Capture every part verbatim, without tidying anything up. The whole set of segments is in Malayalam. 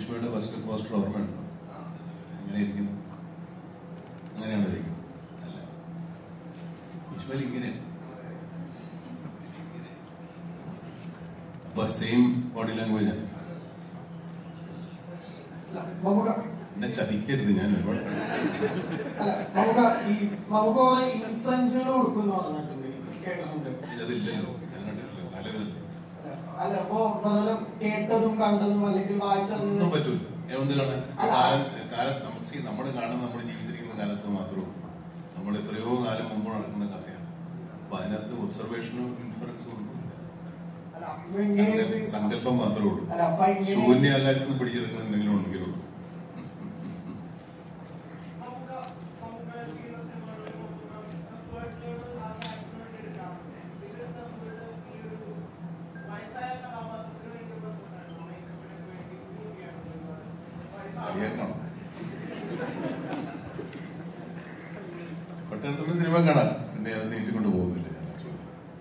ഭീഷ്മയുടെ ഫസ്റ്റ് പോസ്റ്റർ ഓർമ്മയുണ്ടോ? എങ്ങനെ ഇരിക്കുന്നു? അങ്ങനെയാണോ ഇരിക്കുന്നത്? അല്ല, ഭീഷ്മയിൽ ഇങ്ങനെയാണ്. അപ്പൊ സെയിം ബോഡി ലാംഗ്വേജ് ആണ്. എന്നെ ചതിക്കരുത്, ഞാൻ ഒരുപാട് ഇൻഫ്ലുവൻസുകൾ കൊടുക്കുന്നു പറഞ്ഞിട്ടുണ്ട്, കേട്ടിട്ടുണ്ട്. ഇതില്ലല്ലോ, ഞാൻ കണ്ടിട്ടില്ല. പലതല്ലേ അല്ല, അപ്പൊ പറഞ്ഞ കേട്ടതും കണ്ടതും അല്ലെങ്കിൽ വായിച്ചതൊന്നും പറ്റൂല. എന്ത് കാണാൻ? കാലം കാലം നമ്മൾ കാണുന്ന നമ്മൾ ജീവിച്ചിരിക്കുന്ന കാലത്ത് മാത്രമേ നമ്മൾ എത്രയോ കാലം മുമ്പ് നടക്കുന്ന കഥയാണ്. അപ്പൊ അതിനകത്ത് ഒബ്സർവേഷനും ഇൻഫറൻസും ഒന്നുമില്ല, സങ്കല്പം മാത്രമേ ഉള്ളൂ. ശൂന്യ ആകാശത്ത് നിന്ന് പിടിച്ചെടുക്കുന്ന എന്തെങ്കിലും ഉണ്ടെങ്കിലേ ഉള്ളൂ. പട്ടണത്തുള്ള സിനിമ കാണാം, പിന്നെ അത് നീട്ടിക്കൊണ്ട് പോകുന്നില്ല. ഞാൻ ചോദിക്കും,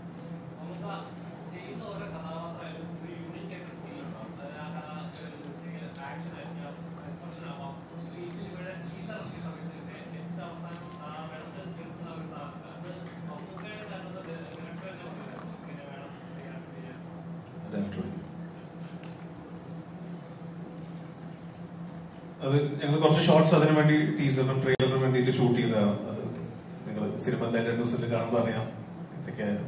അത് ഞങ്ങൾ കുറച്ച് ഷോർട്സ് അതിനു വേണ്ടി ടീസറിനും ട്രെയിലറിനും വേണ്ടിയിട്ട് ഷൂട്ട് ചെയ്തതാണ്. അത് നിങ്ങൾ സിനിമ രണ്ട് ദിവസത്തിൽ കാണുമ്പോൾ അറിയാം എന്തൊക്കെയായിരുന്നു.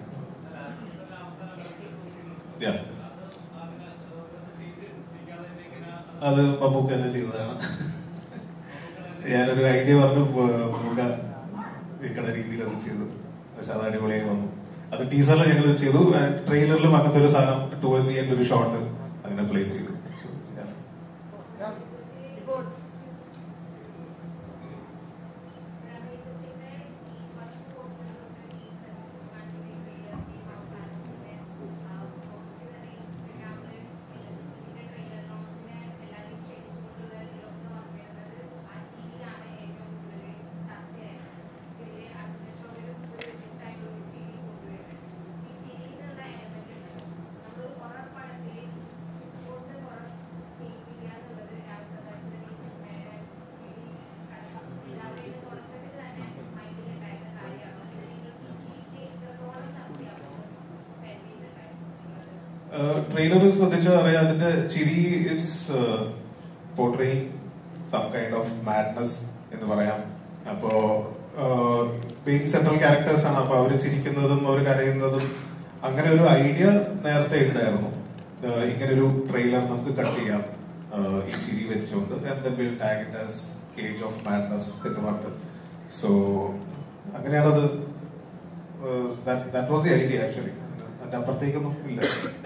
അത് മമ്മൂക്ക തന്നെ ചെയ്തതാണ്. ഞാനൊരു ഐഡിയ പറഞ്ഞു, മമ്മൂക്ക വെക്കണ രീതിയിൽ അത് ചെയ്തു. പക്ഷെ അത് അടിപൊളിയായി വന്നു. അത് ടീസറിൽ ഞങ്ങൾ ചെയ്തു, ട്രെയിലറിലും അങ്ങനത്തെ ഒരു സാധനം ടുവേഴ്സ് ചെയ്യേണ്ട ഒരു ഷോട്ട് അങ്ങനെ പ്ലേസ് ചെയ്തു. ട്രെയിലർ ശ്രദ്ധിച്ചാൽ അറിയാം, അതിന്റെ ചിരി it's portraying some kind of madness എന്ന് പറയാം. അപ്പോ മെയിൻ സെൻട്രൽ ക്യാരക്ടേഴ്സ് ആണ്, അപ്പൊ അവര് ചിരിക്കുന്നതും അവർ കരയുന്നതും അങ്ങനെ ഒരു ഐഡിയ നേരത്തെ ഉണ്ടായിരുന്നു. ഇങ്ങനെ ഒരു ട്രെയിലർ നമുക്ക് കട്ട് ചെയ്യാം ഈ ചിരി വെച്ചുകൊണ്ട്, tag it as age of madness എന്ന് പറഞ്ഞത്. സോ അങ്ങനെയാണത്. That was the idea actually. അതിന്റെ അപ്പുറത്തേക്കൊന്നും ഇല്ല.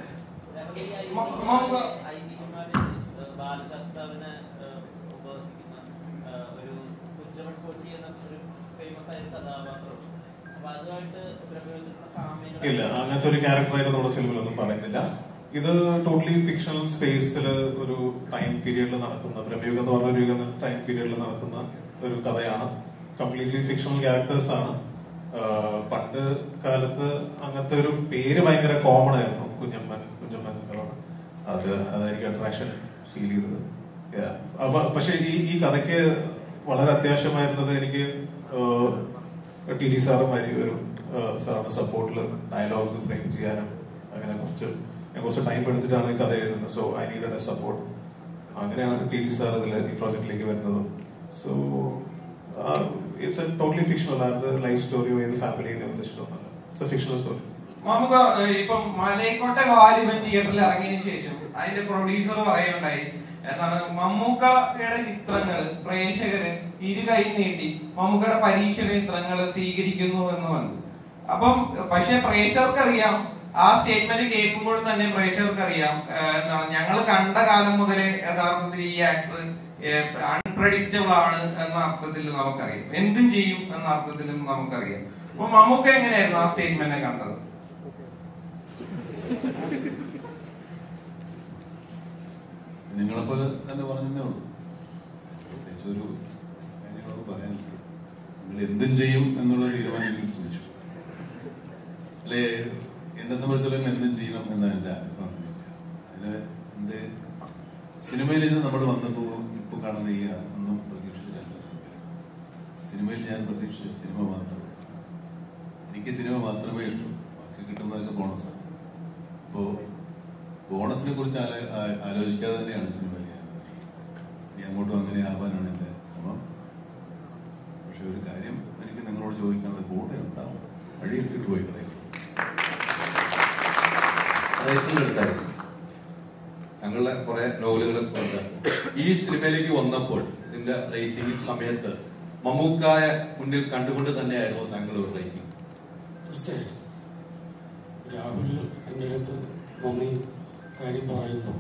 ബാലശാസ്താവിനെ ഉപവസിക്കുന്ന ഒരു കുഞ്ചമൺകോട്ടി എന്ന ഒരു ഫേമസ് ആയ കഥാപാത്രം. അപ്പൊ അതുമായിട്ട് സാമ്യം ഇല്ല, അങ്ങനത്തെ ഒരു ക്യാരക്ടറായിട്ട് നമ്മുടെ ഫിലിമിലൊന്നും പറയുന്നില്ല. ഇത് ടോട്ടലി ഫിക്ഷണൽ സ്പേസിൽ ഒരു ടൈം പീരീഡിൽ നടക്കുന്ന, ബ്രഹ്മയുഗം എന്ന് പറഞ്ഞ ഒരു ടൈം പീരീഡിൽ നടക്കുന്ന ഒരു കഥയാണ്. കംപ്ലീറ്റ്ലി ഫിക്ഷണൽ ക്യാരക്ടേഴ്സ് ആണ്. പണ്ട് കാലത്ത് അങ്ങനത്തെ ഒരു പേര് ഭയങ്കര കോമൺ ആയിരുന്നു, കുഞ്ഞമ്മൻ കുഞ്ഞമ്മൻ എന്നൊക്കെ. അത് അതായിരിക്കും അട്രാക്ഷൻ ഫീൽ ചെയ്തത്. അപ്പൊ പക്ഷെ ഈ ഈ കഥയ്ക്ക് വളരെ അത്യാവശ്യമായിരുന്നത് എനിക്ക് ടി ഡി സാറുമാരി ഒരു സാറിന്റെ സപ്പോർട്ടിൽ ഡയലോഗ്സ് ഫ്രെയിം ചെയ്യാനും അങ്ങനെ കുറച്ച് ഞാൻ കുറച്ച് ടൈം എടുത്തിട്ടാണ് ഈ കഥ എഴുതുന്നത്. So I need a support. അങ്ങനെയാണ് ടി ഡി സാർ ഇതിൽ ഈ പ്രോജക്റ്റിലേക്ക് വരുന്നത്. So it's a totally fictional. അതിന്റെ ലൈഫ് സ്റ്റോറിയോ ഏത് ഫാമിലിയോ ഇഷ്ടമൊന്നുമല്ല. It's a fictional story. നമുക്ക് ഇപ്പം മലയക്കോട്ടെ വാലിബൻ തിയേറ്ററിൽ ഇറങ്ങിയതിനു ശേഷം അതിന്റെ പ്രൊഡ്യൂസർ പറയുണ്ടായി എന്താണ്, മമ്മൂക്കയുടെ ചിത്രങ്ങൾ പ്രേക്ഷകര് ഇരു കൈ നീട്ടി മമ്മൂക്കയുടെ പരീക്ഷണ ചിത്രങ്ങൾ സ്വീകരിക്കുന്നു എന്ന് വന്നു. അപ്പം പക്ഷെ പ്രേക്ഷകർക്കറിയാം, ആ സ്റ്റേറ്റ്മെന്റ് കേൾക്കുമ്പോൾ തന്നെ പ്രേക്ഷകർക്കറിയാം എന്താണ്, ഞങ്ങൾ കണ്ട കാലം മുതലേ യഥാർത്ഥത്തിൽ ഈ ആക്ടർ അൺപ്രഡിക്റ്റബിൾ ആണ് എന്ന അർത്ഥത്തിൽ നമുക്കറിയാം, എന്തും ചെയ്യും എന്ന അർത്ഥത്തിലും നമുക്കറിയാം. അപ്പൊ മമ്മൂക്ക എങ്ങനെയായിരുന്നു ആ സ്റ്റേറ്റ്മെന്റ് കണ്ടത്? നിങ്ങളെപ്പോലെ തന്നെ പറഞ്ഞതേ ഉള്ളൂ. പ്രത്യേകിച്ച് ഒരു കാര്യങ്ങളൊന്നും പറയാനില്ല. നിങ്ങൾ എന്തും ചെയ്യും എന്നുള്ള തീരുമാനം ശ്രമിച്ചു അല്ലെ? എന്നെ സംബന്ധിച്ചിടത്തോളം എന്തും ചെയ്യണം എന്നാണ് എന്റെ ആഗ്രഹം. അതിന് എന്ത് സിനിമയിൽ ഇത് നമ്മൾ വന്നപ്പോ ഇപ്പൊ കാണുന്ന ഈ ഒന്നും പ്രതീക്ഷിച്ചിട്ടല്ല സിനിമയിൽ. സിനിമയിൽ ഞാൻ പ്രതീക്ഷിച്ച സിനിമ മാത്രമേ, എനിക്ക് സിനിമ മാത്രമേ ഇഷ്ടൂ, ബാക്കി കിട്ടുന്നതൊക്കെ ബോണസാണ്. അപ്പോ ബോണസിനെ കുറിച്ച് ആലോചിക്കാതെ തന്നെയാണ് സിനിമയിൽ ഞാൻ ഇനി അങ്ങോട്ടും അങ്ങനെ ആവാനാണ് എന്റെ ശ്രമം. പക്ഷെ ഒരു കാര്യം എനിക്ക് നിങ്ങളോട് ചോദിക്കാനുള്ളത്, കൂടെ ഉണ്ടാവും, വഴിയിട്ടിട്ട് പോയി കളയും. എടുത്തായിരുന്നു ഞങ്ങളുടെ കുറെ നോവലുകൾ ഉണ്ട്. ഈ സിനിമയിലേക്ക് വന്നപ്പോൾ ഇതിന്റെ റേറ്റിംഗ് സമയത്ത് മമ്മൂക്കായ മുന്നിൽ കണ്ടുകൊണ്ട് തന്നെയായിരുന്നു താങ്കൾ ഒരു റേറ്റിംഗ്? തീർച്ചയായും രാഹുൽ എൻ്റെ അടുത്ത് മമ്മി കാര്യം പറയുമ്പോൾ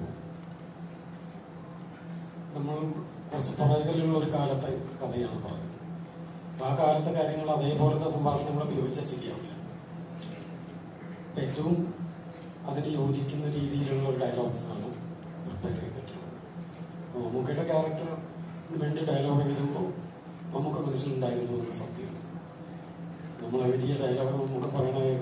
നമ്മൾ കുറച്ച് പുറകിലുള്ള ഒരു കാലത്തെ കഥയാണ് പറയുന്നത്. ആ കാലത്തെ കാര്യങ്ങൾ അതേപോലത്തെ സംഭാഷണങ്ങൾ ഉപയോഗിച്ച ശരിയാവില്ല. ഏറ്റവും അതിന് യോജിക്കുന്ന രീതിയിലുള്ള ഒരു ഡയലോഗ്സാണ് പ്രിപ്പയർ ചെയ്തിട്ടുള്ളത്. മമ്മൂക്കയുടെ ക്യാരക്ടറിന് വേണ്ടി ഡയലോഗ് എഴുതുമ്പോൾ മമ്മൂക്ക മനസ്സിലുണ്ടായിരുന്നു എന്ന സത്യം. നമ്മൾ എഴുതിയ ഡയലോഗ് നമുക്ക് പറയണ